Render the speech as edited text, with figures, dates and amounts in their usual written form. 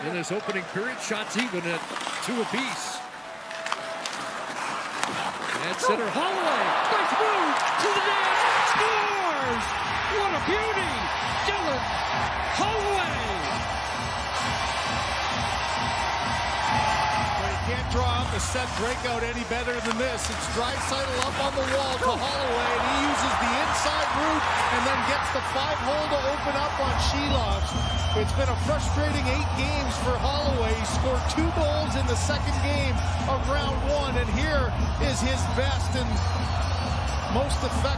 in this opening period. Shots even at 2 apiece. And center Holloway. Nice move to the net. Scores! What a beauty! Dylan Holloway. Can't draw out the set breakout any better than this. It's Draisaitl up on the wall to Holloway, and he uses the inside route and then gets the 5-hole to open up on Sheloff. It's been a frustrating 8 games for Holloway. He scored 2 goals in the second game of round 1, and here is his best and most effective.